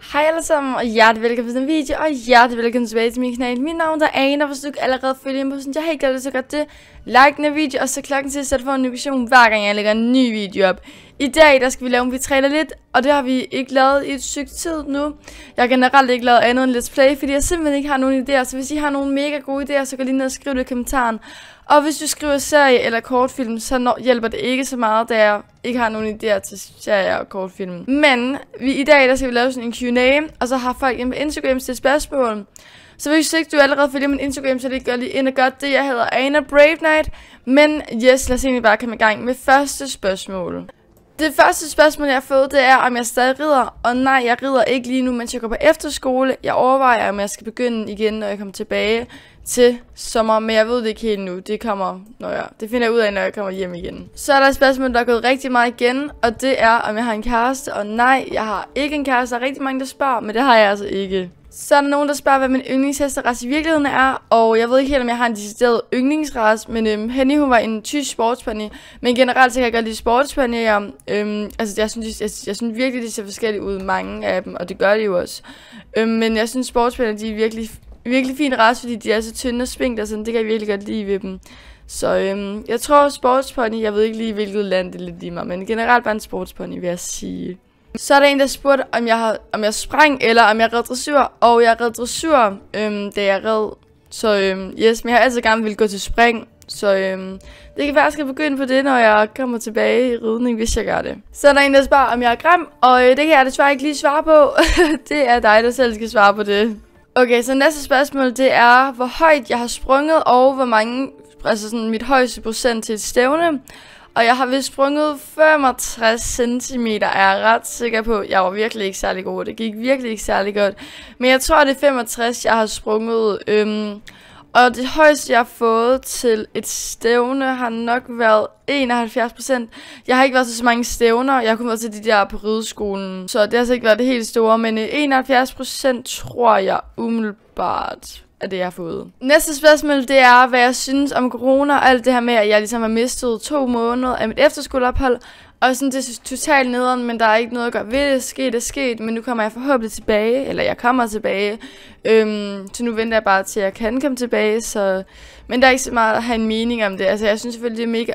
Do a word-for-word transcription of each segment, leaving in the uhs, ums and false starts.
Hej alle sammen, og hjertelig velkommen til den video, og hjertelig velkommen tilbage til min kanal. Mit navn er Ana, hvis du ikke allerede følger mig på, sådan jeg helt glæder dig, så godt det. Like den her video, og så klokken til at sætte for en notifikation, hver gang jeg lægger en ny video op. I dag, der skal vi lave en vi-trailer lidt, og det har vi ikke lavet i et stykke tid nu. Jeg har generelt ikke lavet andet end Let's Play, fordi jeg simpelthen ikke har nogen idéer. Så hvis I har nogle mega gode idéer, så gå lige ned og skriv det i kommentaren. Og hvis du skriver serie eller kortfilm, så hjælper det ikke så meget, da jeg ikke har nogen idéer til serie og kortfilm. Men vi, i dag der skal vi lave sådan en Q and A, og så har folk inde på Instagram stillet spørgsmål. Så hvis ikke du allerede følger min Instagram, så det gør lige ind og godt det. Jeg hedder Ana Brave Knight. Men yes, lad os egentlig bare komme i gang med første spørgsmål. Det første spørgsmål, jeg har fået, det er, om jeg stadig rider. Og nej, jeg rider ikke lige nu, mens jeg går på efterskole. Jeg overvejer, om jeg skal begynde igen, når jeg kommer tilbage til sommer. Men jeg ved det ikke helt nu. Det kommer, når jeg, det finder jeg ud af, når jeg kommer hjem igen. Så er der et spørgsmål, der er gået rigtig meget igen. Og det er, om jeg har en kæreste. Og nej, jeg har ikke en kæreste. Der er rigtig mange, der spørger, men det har jeg altså ikke. Så er der nogen, der spørger, hvad min yndlingshesterace i virkeligheden er. Og jeg ved ikke helt, om jeg har en decideret yndlingsrace. Men øhm, Henny, hun var en tysk sportspony. Men generelt så kan jeg godt lide sportsponyer. Øhm, altså jeg synes, jeg, jeg synes virkelig, de ser forskellige ud, mange af dem. Og det gør de jo også. Øhm, men jeg synes, sportsponyer, de er virkelig, virkelig fin race, fordi de er så tynde og spinkt og sådan. Det kan jeg virkelig godt lide ved dem. Så øhm, jeg tror, sportspony, jeg ved ikke lige, hvilket land det er lidt i mig. Men generelt bare en sportspony, vil jeg sige. Så er der en, der spurgte, om jeg, har, om jeg sprang, eller om jeg red dressur. Og jeg red dressur, øhm, da jeg red. Så øhm, yes, men jeg har altid gerne vil gå til spring. Så øhm, det kan være, at jeg skal begynde på det, når jeg kommer tilbage i ridning, hvis jeg gør det. Så er der en, der spørger, om jeg er grim. Og øh, det kan jeg desværre ikke lige svare på. Det er dig, der selv skal svare på det. Okay, så næste spørgsmål, det er, hvor højt jeg har sprunget, og hvor mange, altså sådan mit højeste procent til et stævne. Og jeg har vist sprunget femogtres centimeter, er jeg ret sikker på. Jeg var virkelig ikke særlig god, det gik virkelig ikke særlig godt. Men jeg tror, det er femogtres, jeg har sprunget. Øhm, og det højeste, jeg har fået til et stævne, har nok været enoghalvfjerds procent. Jeg har ikke været til så mange stævner, jeg har kun været til de der på rideskolen. Så det har altså ikke været det helt store, men enoghalvfjerds procent tror jeg umiddelbart af det, jeg har fået. Næste spørgsmål, det er, hvad jeg synes om corona og alt det her med, at jeg ligesom har mistet to måneder af mit efterskoleophold. Og sådan, det er totalt nederen, men der er ikke noget at gøre ved det. Sket er sket, men nu kommer jeg forhåbentlig tilbage, eller jeg kommer tilbage. Øhm, så nu venter jeg bare til, at jeg kan komme tilbage, så... Men der er ikke så meget at have en mening om det. Altså, jeg synes selvfølgelig, det er mega...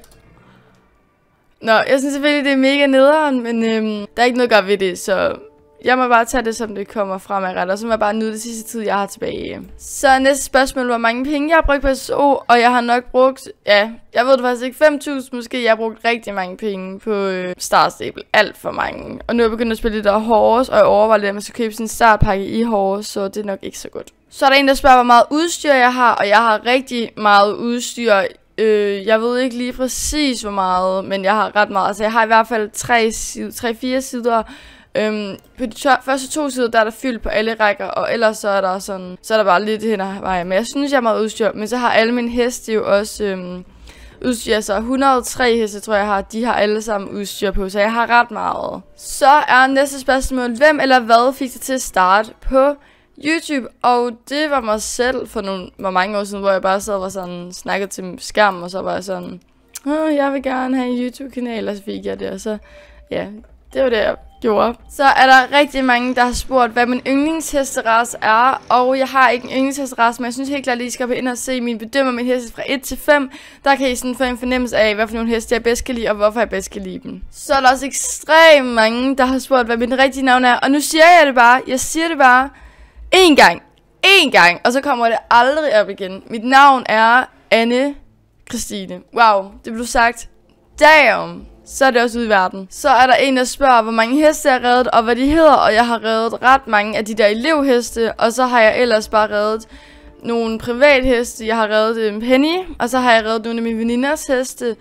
Nå, jeg synes selvfølgelig, det er mega nederen, men øhm, der er ikke noget at gøre ved det, så... Jeg må bare tage det, som det kommer fremadrettet, og så må jeg bare nyde det sidste tid, jeg har tilbage. Så næste spørgsmål, hvor mange penge jeg har brugt på S O, og jeg har nok brugt, ja, jeg ved det faktisk ikke, fem tusind måske. Jeg har brugt rigtig mange penge på øh, Star Stable, alt for mange. Og nu er jeg begyndt at spille lidt af Horse, og jeg overvejer lidt, at man skal købe sådan en startpakke i Horse, så det er nok ikke så godt. Så er der en, der spørger, hvor meget udstyr jeg har, og jeg har rigtig meget udstyr. Øh, jeg ved ikke lige præcis, hvor meget, men jeg har ret meget. Altså jeg har i hvert fald tre fire sider. Øhm, på de to, første to sider, der er der fyldt på alle rækker, og ellers så er der sådan, så er der bare lidt hen ad vejen. Men jeg synes, jeg har meget udstyr, men så har alle mine heste jo også øhm, udstyr, altså et hundrede og tre heste, tror jeg har, de har alle sammen udstyr på, så jeg har ret meget. Så er næste spørgsmål, hvem eller hvad fik dig til at starte på YouTube? Og det var mig selv for nogle, for mange år siden, hvor jeg bare sad og var sådan, snakkede til skærmen, og så var jeg sådan, åh, jeg vil gerne have en YouTube-kanal, og så fik jeg det, og så, ja, det var det, jeg gjorde. Så er der rigtig mange, der har spurgt, hvad min yndlingshesterace er. Og jeg har ikke en yndlingshesterace, men jeg synes helt klart, at I skal ind og se min bedømmer min heste fra et til fem. Der kan I sådan få en fornemmelse af, hvad for nogle heste jeg bedst kan lide, og hvorfor jeg bedst kan lide dem. Så er der også ekstremt mange, der har spurgt, hvad mit rigtige navn er. Og nu siger jeg det bare. Jeg siger det bare én gang. Én gang. Og så kommer det aldrig op igen. Mit navn er Anne Christine. Wow, det blev sagt. Damn. Så er det også ude i verden. Så er der en, der spørger, hvor mange heste jeg har reddet, og hvad de hedder. Og jeg har reddet ret mange af de der elevheste. Og så har jeg ellers bare reddet nogle privatheste. Jeg har reddet øhm, Henny. Og så har jeg reddet nogle af mine veninders heste.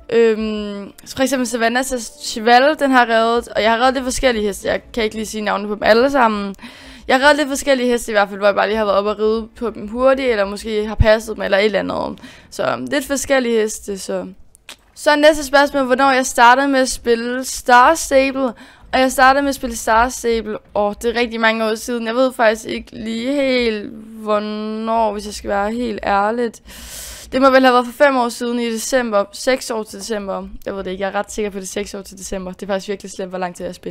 Øhm, for eksempel Savannahs hest Cheval, den har reddet. Og jeg har reddet lidt forskellige heste. Jeg kan ikke lige sige navnene på dem alle sammen. Jeg har reddet lidt forskellige heste i hvert fald, hvor jeg bare lige har været oppe og ride på dem hurtigt. Eller måske har passet dem, eller et eller andet. Så lidt forskellige heste, så... Så næste spørgsmål, hvornår jeg startede med at spille Star Stable. Og jeg startede med at spille Star Stable, og det er rigtig mange år siden. Jeg ved faktisk ikke lige helt, hvornår, hvis jeg skal være helt ærligt. Det må vel have været for fem år siden i december. seks år til december. Jeg ved det ikke, jeg er ret sikker på det seks år til december. Det er faktisk virkelig slemt, hvor lang tid jeg spillede.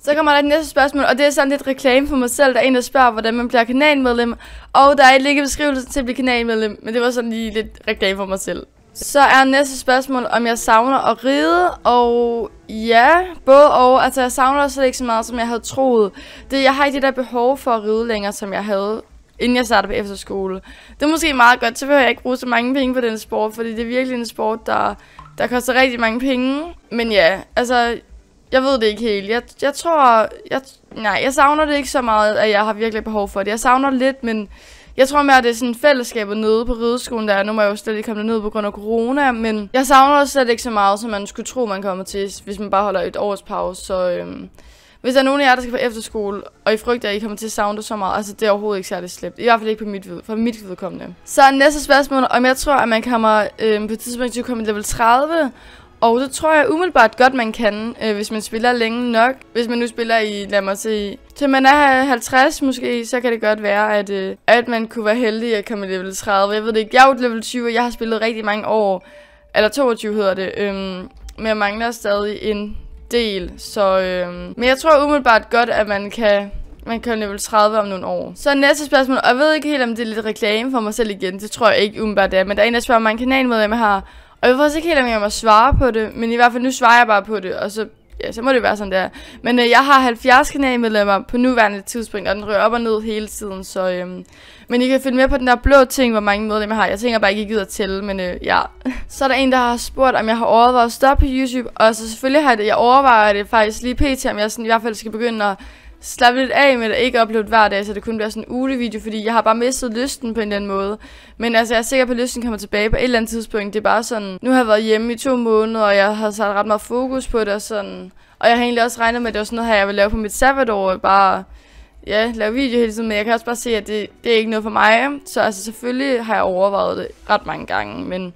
Så kommer der et næste spørgsmål, og det er sådan lidt reklame for mig selv. Der er en, der spørger, hvordan man bliver kanalmedlem. Og der er et link i beskrivelsen til at blive kanalmedlem, men det var sådan lige lidt reklame for mig selv. Så er næste spørgsmål, om jeg savner at ride, og ja, både og. Altså jeg savner slet ikke så meget, som jeg havde troet. Det, jeg har ikke det der behov for at ride længere, som jeg havde, inden jeg startede på efterskole. Det er måske meget godt, så vil jeg ikke bruge så mange penge på den sport, fordi det er virkelig en sport, der, der koster rigtig mange penge. Men ja, altså, jeg ved det ikke helt. Jeg, jeg tror, jeg, nej, jeg savner det ikke så meget, at jeg har virkelig behov for det. Jeg savner det lidt, men jeg tror mere, at det er sådan fællesskabet nede på rideskolen der. Nu må jeg jo slet ikke komme ned på grund af corona, men jeg savner det slet ikke så meget, som man skulle tro, man kommer til, hvis man bare holder et års pause. Så øhm, hvis der er nogen af jer, der skal på efterskole, og I frygter, at I kommer til at savne det så meget, altså det er overhovedet ikke særlig slemt. I hvert fald ikke på mit, for mit vedkommende. Så næste spørgsmål, om jeg tror, at man kommer øhm, på et tidspunkt til at komme i level tredive. Og det tror jeg umiddelbart godt, man kan, øh, hvis man spiller længe nok. Hvis man nu spiller i, lad mig se, til man er halvtreds måske, så kan det godt være, at, øh, at man kunne være heldig at komme i level tredive. Jeg ved det ikke, jeg er jo level tyve, og jeg har spillet rigtig mange år, eller toogtyve hedder det, øhm, men jeg mangler stadig en del. Så, øhm, men jeg tror umiddelbart godt, at man kan... Man kan level tredive om nogle år. Så næste spørgsmål, og jeg ved ikke helt, om det er lidt reklame for mig selv igen. Det tror jeg ikke umiddelbart det er, men der er en, der spørger, hvor mange kanalmedlemmer jeg har. Og jeg ved faktisk ikke helt, om jeg må svare på det, men i hvert fald nu svarer jeg bare på det, og så, ja, så må det være sådan der. Men øh, jeg har halvfjerds kanalmedlemmer på nuværende tidspunkt, og den rører op og ned hele tiden, så øhm, men I kan følge med på den der blå ting, hvor mange medlemmer jeg har. Jeg tænker bare ikke, I gider at tælle, men øh, ja. Så er der en, der har spurgt, om jeg har overvejet at stoppe på YouTube, og så selvfølgelig har jeg det, jeg overvejer det faktisk lige pt, om jeg sådan, i hvert fald skal begynde at slappe lidt af med det, ikke uploade hver dag, så det kun bliver sådan en ugevideo, fordi jeg har bare mistet lysten på en eller anden måde. Men altså, jeg er sikker på, at lysten kommer tilbage på et eller andet tidspunkt. Det er bare sådan, nu har jeg været hjemme i to måneder, og jeg har sat ret meget fokus på det og sådan. Og jeg har egentlig også regnet med, at det var sådan noget her, jeg vil lave på mit sabbatår, bare, ja, lave video hele tiden, men jeg kan også bare se, at det, det er ikke noget for mig. Så altså, selvfølgelig har jeg overvejet det ret mange gange, men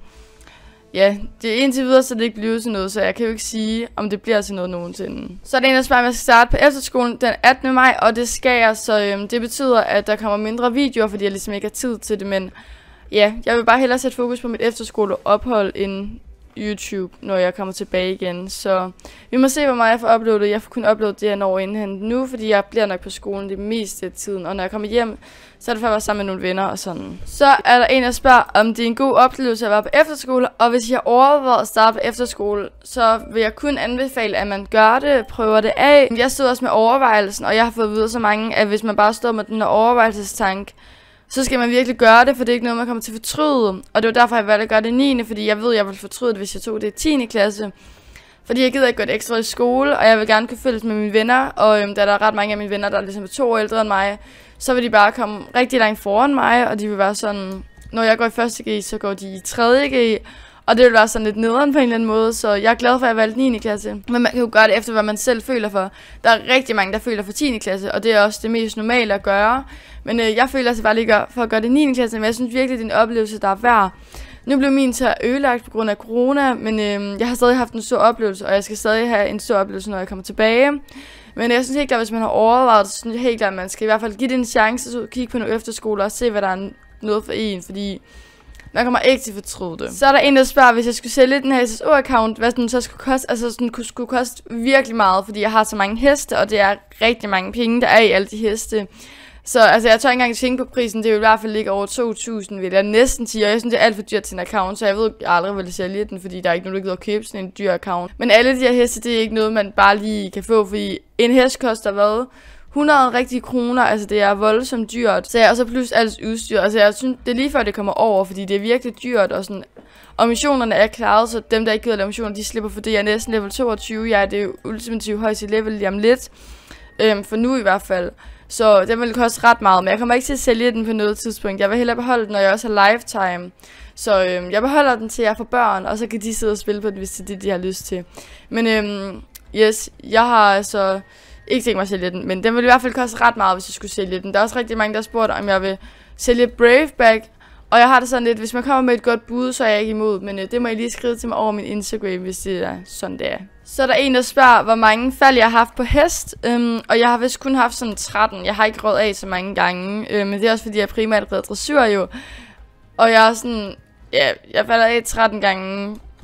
ja, det er indtil videre, så det ikke bliver til noget, så jeg kan jo ikke sige, om det bliver til noget nogensinde. Så er der en, der spørger, om jeg skal starte på efterskolen den attende maj, og det skal jeg, så øhm, det betyder, at der kommer mindre videoer, fordi jeg ligesom ikke har tid til det, men ja, jeg vil bare hellere sætte fokus på mit efterskoleophold end YouTube, når jeg kommer tilbage igen, så vi må se, hvor meget jeg får uploadet. Jeg får kun uploadet det, jeg når indhentet nu, fordi jeg bliver nok på skolen det meste af tiden, og når jeg kommer hjem, så er det for at være sammen med nogle venner og sådan. Så er der en, der spørger, om det er en god oplevelse at være på efterskole, og hvis jeg overvejer at starte på efterskole, så vil jeg kun anbefale, at man gør det, prøver det af. Jeg stod også med overvejelsen, og jeg har fået at vide så mange, at hvis man bare står med den her overvejelsestank, så skal man virkelig gøre det, for det er ikke noget, man kommer til at fortryde. Og det var derfor, jeg valgte at gøre det niende, fordi jeg ved, at jeg ville fortryde det, hvis jeg tog det i tiende klasse. Fordi jeg gider ikke gå et ekstra i skole, og jeg vil gerne kunne følges med mine venner. Og øhm, da der er ret mange af mine venner, der er ligesom to år ældre end mig, så vil de bare komme rigtig langt foran mig, og de vil være sådan, når jeg går i første G, så går de i tredje G. Og det vil være sådan lidt nederen på en eller anden måde, så jeg er glad for, at jeg valgte niende klasse. Men man kan jo gøre det efter, hvad man selv føler for. Der er rigtig mange, der føler for tiende klasse, og det er også det mest normale at gøre. Men øh, jeg føler altså bare lige for at gøre det niende klasse, men jeg synes virkelig, det er en oplevelse, der er værd. Nu blev min til ødelagt på grund af corona, men øh, jeg har stadig haft en stor oplevelse, og jeg skal stadig have en stor oplevelse, når jeg kommer tilbage. Men jeg synes helt klart, hvis man har overvejet det, så synes jeg helt klart, at man skal i hvert fald give det en chance, så kigge på nogle efterskoler og se, hvad der er noget for en, fordi man kommer ikke til at fortryde det. Så er der en, der spørger, hvis jeg skulle sælge den her S S O-account, hvad den så skulle koste. Altså, den kunne, skulle koste virkelig meget, fordi jeg har så mange heste, og det er rigtig mange penge, der er i alle de heste. Så altså, jeg tør ikke engang tænke på prisen. Det vil i hvert fald ligge over to tusind, vil jeg næsten sige. Og jeg synes, det er alt for dyrt til en account, så jeg ved, at jeg aldrig vil sælge den, fordi der er ikke nogen, der gider at købe sådan en dyr account. Men alle de her heste, det er ikke noget, man bare lige kan få, fordi en hest koster hvad? hundrede rigtige kroner, altså det er voldsomt dyrt. Så jeg, og så plus alt udstyr. Altså jeg synes, det er lige før det kommer over, fordi det er virkelig dyrt og sådan. Og missionerne er klaret, så dem, der ikke gider at lave missioner, de slipper, for det. Jeg er næsten level toogtyve. Jeg er det ultimative højeste level lige om lidt. Øhm, for nu i hvert fald. Så den vil koste ret meget, men jeg kommer ikke til at sælge den på noget tidspunkt. Jeg vil hellere beholde den, når jeg også har lifetime. Så øhm, jeg beholder den til jeg får børn, og så kan de sidde og spille på den, hvis det er det, de har lyst til. Men øhm, yes, jeg har altså ikke tænkt mig at sælge den, men den vil i hvert fald koste ret meget, hvis jeg skulle sælge den. Der er også rigtig mange, der har spurgt, om jeg vil sælge Braveback. Og jeg har det sådan lidt, hvis man kommer med et godt bud, så er jeg ikke imod. Men øh, det må I lige skrive til mig over min Instagram, hvis det er sådan, det er. Så er der en, der spørger, hvor mange fald jeg har haft på hest. Øhm, og jeg har vist kun haft sådan tretten. Jeg har ikke råd af så mange gange. Øh, men det er også fordi, jeg primært redder dressyr jo. Og jeg er sådan, ja, jeg falder af tretten gange.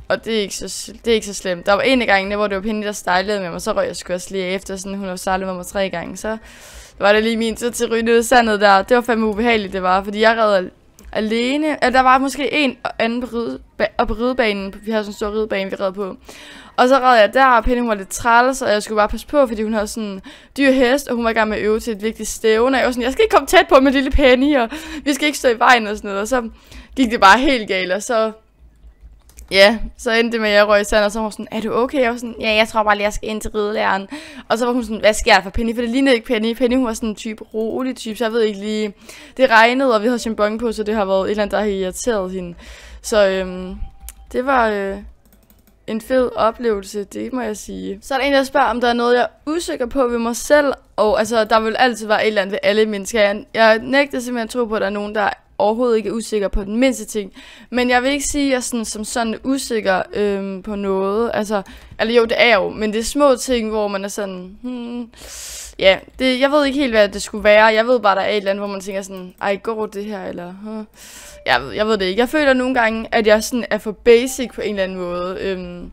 Og det er ikke så, det er ikke så slemt. Der var en af gangene, hvor det var Penny, der stejlede med mig, så røg jeg sgu også lige efter, sådan hun har sejlet med mig tre gange. Så var det lige min tid til at ryge ned i sandet der. Det var fandme ubehageligt, det var, fordi jeg red alene. Der var måske en anden på, ride, på ridebanen. Vi havde sådan en stor ridebane, vi red på. Og så red jeg der, og Penny hun var lidt træls, og jeg skulle bare passe på, fordi hun havde sådan en dyr hest, og hun var i gang med at øve til et vigtigt stævne. Og jeg var sådan, jeg skal ikke komme tæt på med lille Penny, og vi skal ikke stå i vejen og sådan noget. Og så gik det bare helt galt, og så... Ja, så endte det med, at jeg røg i sand, og så var hun sådan, er du okay? Jeg var sådan, ja, jeg tror bare lige, jeg skal ind til ridelæreren. Og så var hun sådan, hvad sker der for Penny? For det lignede ikke Penny. Penny, hun var sådan en type rolig type, så jeg ved ikke lige. Det regnede, og vi havde chimbong på, så det har været et eller andet, der har irriteret hende. Så øhm, det var øh, en fed oplevelse, det må jeg sige. Så er der en, der spørger, om der er noget, jeg er usikker på ved mig selv. Og altså, der vil altid være et eller andet ved alle mennesker. Jeg, jeg nægter simpelthen at tro på, at der er nogen, der overhovedet ikke er usikker på den mindste ting. Men jeg vil ikke sige, at jeg sådan, som sådan er usikker øhm, på noget. Altså, eller jo, det er jo, men det er små ting, hvor man er sådan... Hmm, ja, det, jeg ved ikke helt, hvad det skulle være. Jeg ved bare, der er et eller andet, hvor man tænker sådan... Ej, går det her, eller... Huh? Jeg, ved, jeg ved det ikke. Jeg føler nogle gange, at jeg sådan er for basic på en eller anden måde. Øhm,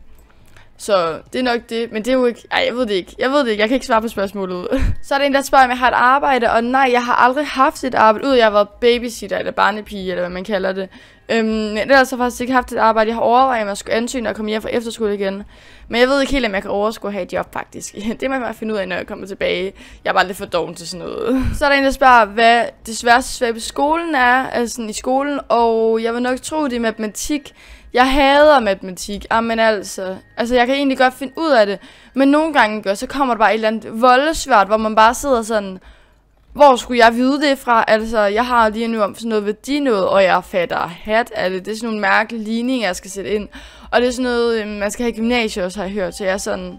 Så det er nok det, men det er jo ikke... Ej, jeg ved det ikke. Jeg ved det ikke. Jeg kan ikke svare på spørgsmålet. Så er der en, der spørger, om jeg har et arbejde, og nej, jeg har aldrig haft et arbejde, ud jeg har været babysitter, eller barnepige, eller hvad man kalder det. Øhm, men ellers har jeg faktisk ikke haft et arbejde. Jeg har overvejet, at jeg skulle ansøge, og komme hjem fra efterskole igen. Men jeg ved ikke helt, om jeg kan overskue at have et job, faktisk. Det må jeg bare finde ud af, når jeg kommer tilbage. Jeg er bare lidt for doven til sådan noget. Så er der en, der spørger, hvad det sværeste svært på skolen er, altså i skolen, og jeg vil nok tro, det er matematik. Jeg hader matematik, men altså, altså jeg kan egentlig godt finde ud af det, men nogle gange gør, så kommer der bare et eller andet voldesvært, hvor man bare sidder sådan, hvor skulle jeg vide det fra? Altså, jeg har lige nu om sådan noget værdi noget, og jeg fatter hat af det. Det er sådan nogle mærkelige ligninger, jeg skal sætte ind, og det er sådan noget, man skal have gymnasiet også, har jeg hørt, så jeg er sådan,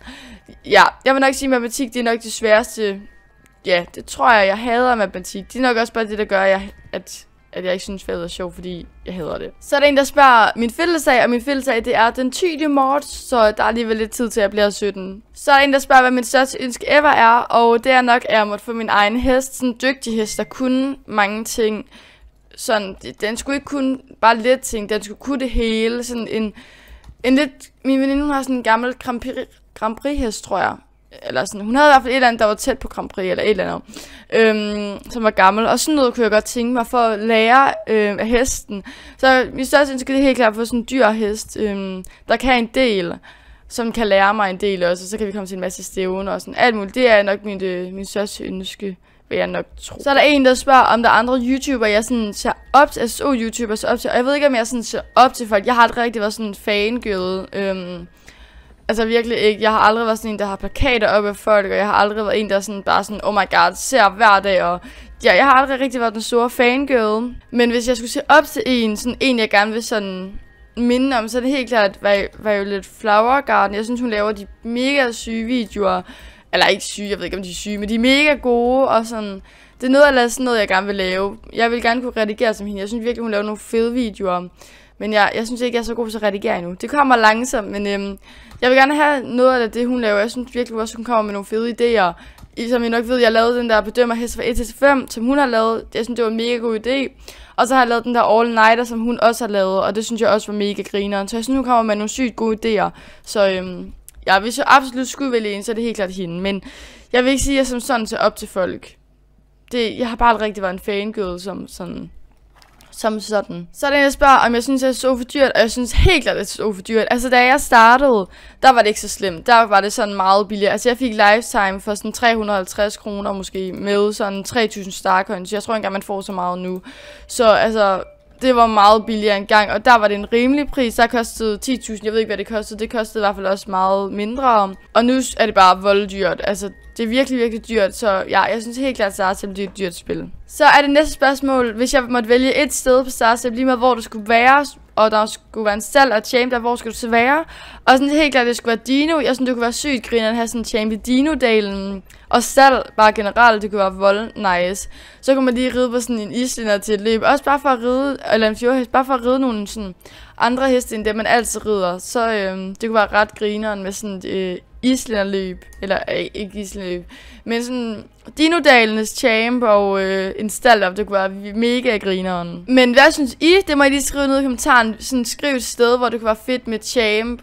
ja, jeg vil nok sige, at matematik, det er nok det sværeste, ja, det tror jeg, jeg hader matematik, det er nok også bare det, der gør, at, at at jeg ikke synes, faget er sjovt, fordi jeg hader det. Så er der en, der spørger min fødselsdag, og min fødselsdag, det er den tyvende marts, så der er alligevel lidt tid til, at jeg bliver sytten. Så er der en, der spørger, hvad min største ønske ever er, og det er nok, at jeg måtte få min egen hest, sådan en dygtig hest, der kunne mange ting. Sådan, den skulle ikke kunne bare lidt ting, den skulle kunne det hele. Sådan en, en lidt, min veninde har sådan en gammel Grand Prix, Grand Prix hest, tror jeg. Eller sådan, hun havde i hvert fald et eller andet, der var tæt på Grand Prix, eller et eller andet, øhm, som var gammel. Og sådan noget kunne jeg godt tænke mig for at lære øh, af hesten. Så min største ønske er helt klart at få sådan en dyr hest, øh, der kan en del, som kan lære mig en del også. Og så kan vi komme til en masse stævner og sådan alt muligt. Det er nok min, øh, min største ønske, vil jeg nok tro. Så er der en, der spørger, om der er andre YouTubere, jeg sådan ser op til, altså YouTubere så op til. Og jeg ved ikke, om jeg sådan ser op til folk. Jeg har aldrig rigtig været sådan en fangirl. Øh, Altså virkelig ikke. Jeg har aldrig været sådan en, der har plakater op af folk, og jeg har aldrig været en, der sådan bare sådan, oh my god, ser hver dag, og ja, jeg har aldrig rigtig været den store fangirl. Men hvis jeg skulle se op til en, sådan en, jeg gerne vil sådan minde om, så er det helt klart, var jo lidt Flower Garden. Jeg synes, hun laver de mega syge videoer. Eller ikke syge, jeg ved ikke, om de er syge, men de er mega gode, og sådan... Det er noget, eller sådan noget, jeg gerne vil lave. Jeg vil gerne kunne redigere som hende. Jeg synes virkelig, hun laver nogle fede videoer. Men jeg, jeg synes ikke, jeg er så god til at redigere endnu. Det kommer langsomt, men øhm, jeg vil gerne have noget af det, hun laver. Jeg synes virkelig også, hun kommer med nogle fede idéer. Som I nok ved, jeg lavede den der bedømmer hest fra et til fem, som hun har lavet. Jeg synes, det var en mega god idé. Og så har jeg lavet den der All Nighter, som hun også har lavet. Og det synes jeg også var mega grineren. Så jeg synes, hun kommer med nogle sygt gode idéer. Så øhm, ja, hvis jeg absolut skulle vælge en, så er det helt klart hende. Men jeg vil ikke sige, at jeg som sådan ser op til folk. Det, jeg har bare aldrig rigtig været en fangirl som sådan... Som sådan. Så er det en, der spørger, om jeg synes, det er så for dyrt, og jeg synes helt klart, det er så for dyrt. Altså, da jeg startede, der var det ikke så slemt. Der var det sådan meget billigt. Altså, jeg fik lifetime for sådan tre hundrede og halvtreds kroner måske, med sådan tre tusind starcoins. Jeg tror ikke engang, man får så meget nu. Så altså, det var meget billigere engang, og der var det en rimelig pris. Der kostede ti tusind, jeg ved ikke, hvad det kostede. Det kostede i hvert fald også meget mindre. Og nu er det bare volddyrt. Altså, det er virkelig, virkelig dyrt, så ja, jeg synes helt klart, at StarStep er et dyrt spil. Så er det næste spørgsmål, hvis jeg måtte vælge et sted på StarStep, lige med hvor du skulle være, og der skulle være en stald og champ, der hvor skulle du så være. Og sådan helt klart, at det skulle være Dino. Jeg synes, det kunne være sygt griner at have sådan en champ i Dino-dalen. Og stald bare generelt, det kunne være vold nice. Så kunne man lige ride på sådan en islænder til et løb. Også bare for at ride, eller en fjordhest, bare for at ride nogle sådan andre heste, end det man altid rider. Så øh, det kunne være ret grineren med sådan et øh, islænderløb, eller øh, ikke islænderløb, men sådan Dinodalenes champ og øh, en stald, det kunne være mega grineren. Men hvad synes I? Det må I lige skrive ned i kommentaren. Sådan skriv et sted, hvor det kunne være fedt med champ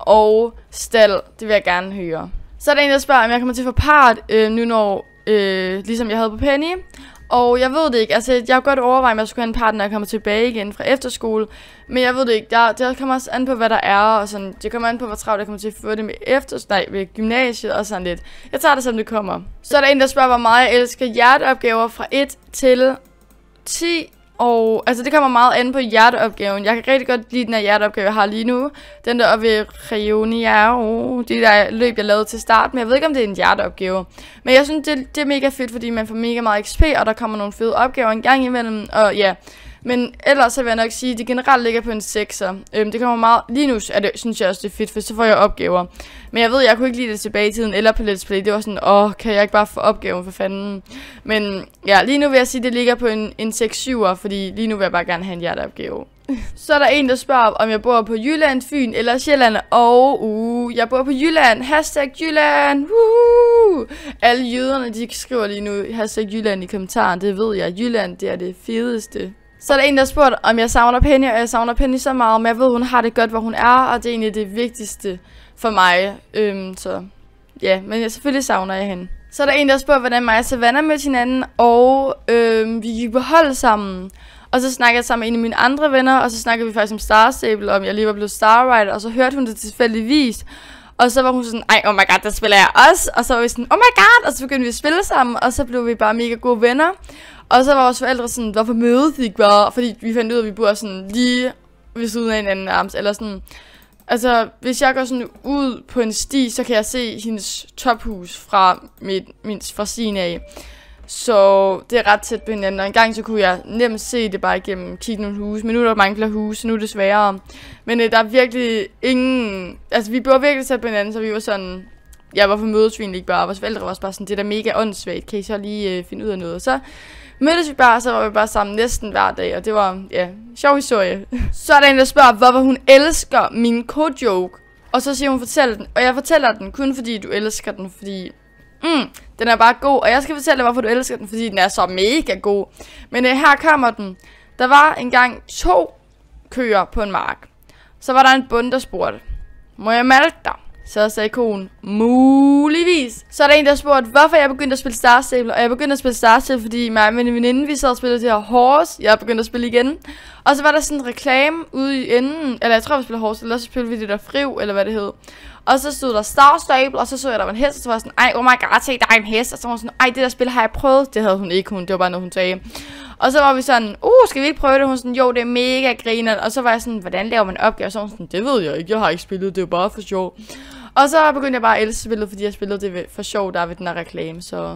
og stald. Det vil jeg gerne høre. Så er der en, der spørger, om jeg kommer til at få part, øh, nu når, øh, ligesom jeg havde på Penny. Og jeg ved det ikke, altså jeg har godt overvejet, om jeg skulle have en partner, når jeg kommer tilbage igen fra efterskole. Men jeg ved det ikke, der, det kommer også an på, hvad der er, og sådan, det kommer an på, hvor travlt jeg kommer til at få det med efter, nej, ved gymnasiet og sådan lidt. Jeg tager det, som det kommer. Så er der en, der spørger, hvor meget jeg elsker hjerteopgaver fra et til ti. Og altså det kommer meget an på hjerteopgaven. Jeg kan rigtig godt lide den her hjerteopgave, jeg har lige nu. Den der oppe ved Reonia, oh, det der løb, jeg lavede til start. Men jeg ved ikke, om det er en hjerteopgave. Men jeg synes, det, det er mega fedt, fordi man får mega meget X P, og der kommer nogle fede opgaver en gang imellem. Og ja, men ellers så vil jeg nok sige, at det generelt ligger på en sekser. Øhm, det kommer meget... Lige nu er det, synes jeg også, det er fedt, for så får jeg opgaver. Men jeg ved, jeg kunne ikke lide det tilbage i tiden, eller på Let's Play. Det var sådan, åh, kan jeg ikke bare få opgaven for fanden? Men ja, lige nu vil jeg sige, at det ligger på en, en seks syv, fordi lige nu vil jeg bare gerne have en hjerteopgave. Så er der en, der spørger, om jeg bor på Jylland, Fyn eller Sjælland. Og uh, jeg bor på Jylland. Hashtag Jylland. Uh, alle jyderne, de skriver lige nu hashtag Jylland i kommentaren. Det ved jeg. Jylland, det er det fedeste. Så er der en, der spurgte, om jeg savner Penny, og jeg savner Penny så meget, men jeg ved, hun har det godt, hvor hun er, og det er egentlig det vigtigste for mig. Øhm, så ja, men jeg, selvfølgelig savner jeg hende. Så er der en, der spurgte, hvordan mig og Savannah mødte hinanden, og øhm, vi gik på hold sammen. Og så snakkede jeg sammen med en af mine andre venner, og så snakkede vi faktisk om Star Stable, om jeg lige var blevet Star Rider, og så hørte hun det tilfældigvis. Og så var hun sådan, ej, oh my god, der spiller jeg også. Og så var vi sådan, oh my god, og så begyndte vi at spille sammen, og så blev vi bare mega gode venner. Og så var vores forældre sådan, hvorfor mødes vi ikke bare? Fordi vi fandt ud af, at vi bor sådan lige ved siden af hinanden nærmest. Eller sådan, altså hvis jeg går sådan ud på en sti, så kan jeg se hendes tophus fra, mit, min, fra sin af. Så det er ret tæt på hinanden. Og en gang så kunne jeg nemt se det bare igennem kigge nogle huse. Men nu er der mange flere huse, nu er det sværere. Men øh, der er virkelig ingen... Altså vi bor virkelig tæt på hinanden, så vi var sådan... Ja, hvorfor mødes vi egentlig ikke bare? Vores forældre var også bare sådan, det er da mega åndssvagt. Kan I så lige øh, finde ud af noget? Så mødtes vi bare, så var vi bare sammen næsten hver dag. Og det var, ja, sjov historie. Så er der en, der spørger, hvorfor hun elsker min co-joke. Og så siger hun, fortæl den. Og jeg fortæller den kun fordi du elsker den, fordi... Mm, den er bare god, og jeg skal fortælle dig, hvorfor du elsker den, fordi den er så mega god. Men øh, her kommer den. Der var engang to køer på en mark. Så var der en bonde, der spurgte, må jeg malke dig? Så sagde konen, muligvis. Så er der en, der spurgte, hvorfor jeg begyndte at spille Star Stable. Og jeg begyndte at spille Star Stable, fordi mig og min veninde, vi sad og spillede det her Horse. Jeg begyndte at spille igen. Og så var der sådan en reklame ude i enden. Eller jeg tror, vi spillede Horse, eller så spillede vi det der Friv, eller hvad det hed. Og så stod der Star Stable, og så så jeg, der var en hest, og så var jeg sådan, ej, oh my god, se, der er en hest. Og så var hun sådan, ej, det der spil har jeg prøvet. Det havde hun ikke, hun, det var bare noget, hun sagde. Og så var vi sådan, uh, skal vi ikke prøve det? Hun sådan, jo, det er mega griner. Og så var jeg sådan, hvordan laver man opgave? Og så var hun sådan, det ved jeg ikke, jeg har ikke spillet, det er bare for sjov. Og så begyndte jeg bare at elske spillet, fordi jeg spillede det for sjov, der ved den her reklame, så...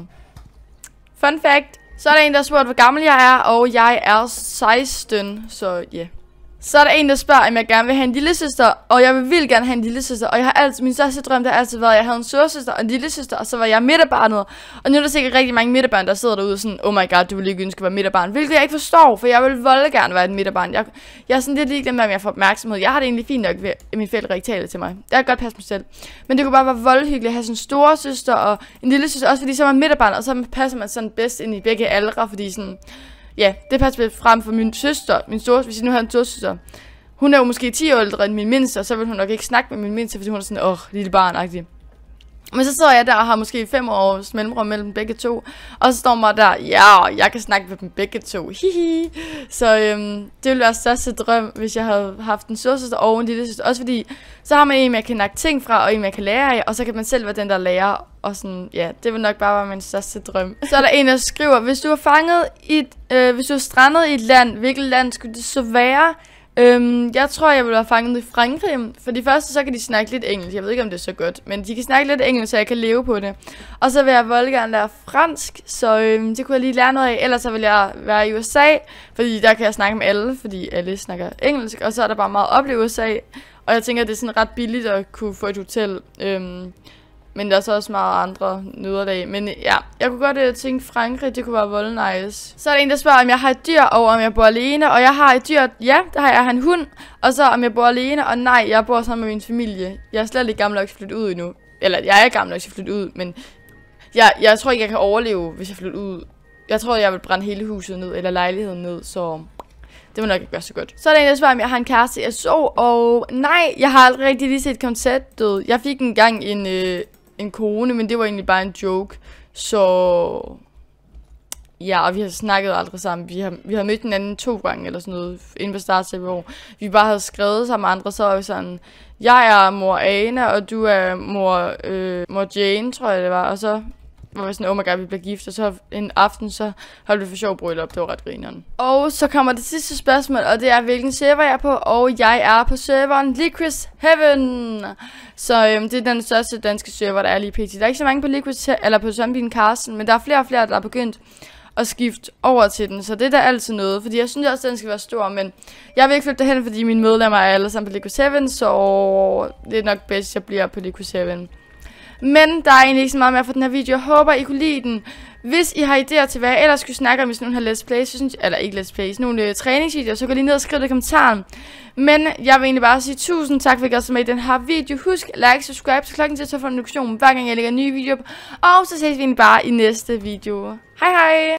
Fun fact. Så er der en, der spurgte, hvor gammel jeg er, og jeg er seksten, så ja. Yeah. Så er der en, der spørger, om jeg gerne vil have en lillesøster, og jeg vil vildt gerne have en lillesøster, og jeg har altid, min største drøm, der har altid været, at jeg havde en storesøster og en lillesøster, og så var jeg midterbarnet, og nu er der sikkert rigtig mange midterbørn, der sidder derude sådan, oh my god, du vil ikke ønske at være midterbarn, hvilket jeg ikke forstår, for jeg vil volde gerne være et midterbarn. Jeg, jeg er sådan lidt ligeglad med, om jeg får opmærksomhed. Jeg har det egentlig fint nok ved, at mine forældre ikke taler til mig. Jeg kan godt passe mig selv. Men det kunne bare være voldhyggeligt at have sådan en storesøster og en lillesøster, også fordi så er man midterbarn, og så passer man sådan bedst ind i begge aldre, fordi sådan, ja, det passer lidt frem for min søster, min store, hvis jeg nu havde en storesøster. Hun er jo måske ti år ældre end min mindste, og så vil hun nok ikke snakke med min mindste, fordi hun er sådan, åh, lille barn-agtig. Men så står jeg der og har måske fem års mellemrum mellem begge to, og så står man der, ja, jeg kan snakke med dem begge to, hihi. Så øhm, det ville være største drøm, hvis jeg havde haft en storesøster og en lillesøster. Også fordi, så har man en, man kan nakke ting fra, og en, man kan lære af, og så kan man selv være den, der lærer. Og sådan, ja, det vil nok bare være min største drøm. Så er der en, der skriver, hvis du er fanget i et, øh, hvis du er strandet i et land, hvilket land skulle det så være? Øhm, jeg tror, jeg vil være fanget i Frankrig. For de første, så kan de snakke lidt engelsk. Jeg ved ikke, om det er så godt, men de kan snakke lidt engelsk, så jeg kan leve på det. Og så vil jeg volde gerne lære fransk, så øhm, det kunne jeg lige lære noget af. Ellers så vil jeg være i U S A, fordi der kan jeg snakke med alle, fordi alle snakker engelsk. Og så er der bare meget at opleve i U S A. Og jeg tænker, at det er sådan ret billigt at kunne få et hotel. Øhm, Men der er så også meget andre nederlag. Men ja, jeg kunne godt uh, tænke Frankrig, det kunne være vold nice. Så er der en, der spørger, om jeg har et dyr, og om jeg bor alene. Og jeg har et dyr, ja, der har jeg, jeg har en hund. Og så om jeg bor alene, og nej, jeg bor sammen med min familie. Jeg er slet ikke gammel nok til at flytte ud endnu. Eller jeg er gammel nok til at flytte ud, men jeg, jeg tror ikke, jeg kan overleve, hvis jeg flytter ud. Jeg tror, jeg vil brænde hele huset ned, eller lejligheden ned, så det må nok ikke gøre så godt. Så er der en, der spørger, om jeg har en kæreste, jeg så, og nej, jeg har aldrig rigtig lige set konceptet. Jeg fik engang en, øh, en kone, men det var egentlig bare en joke, så ja, og vi har snakket aldrig sammen. Vi har, vi har mødt hinanden to gange eller sådan noget inde på Startsev, hvor vi bare havde skrevet sammen med andre, så var vi sådan, jeg er mor Ana, og du er mor, øh, mor Jane, tror jeg det var, og så var vi sådan, oh my god, vi bliver gift, og så en aften, så holdt vi for sjov bryllup, det var ret grineren. Og så kommer det sidste spørgsmål, og det er, hvilken server jeg er på, og jeg er på serveren Liquid Heaven. Så øhm, det er den største danske server, der er lige pt. Der er ikke så mange på Liquid, eller på Zombie Castle, men der er flere og flere, der er begyndt at skifte over til den, så det er da altid noget, fordi jeg synes også, at den skal være stor, men jeg vil ikke flytte derhen, fordi mine medlemmer er alle sammen på Liquid Heaven, så det er nok bedst, at jeg bliver på Liquid Heaven. Men der er egentlig ikke så meget mere for den her video. Jeg håber, I kunne lide den. Hvis I har idéer til, hvad jeg ellers skulle snakke om, hvis nogen har let's play, så synes jeg, eller ikke let's play, nogle uh, træningsvideoer, så gå lige ned og skriv det i kommentaren. Men jeg vil egentlig bare sige tusind tak, for at I også med i den her video. Husk, like, subscribe, så klokken til, så får en notifikation, hver gang jeg lægger en ny video op. Og så ses vi egentlig bare i næste video. Hej hej!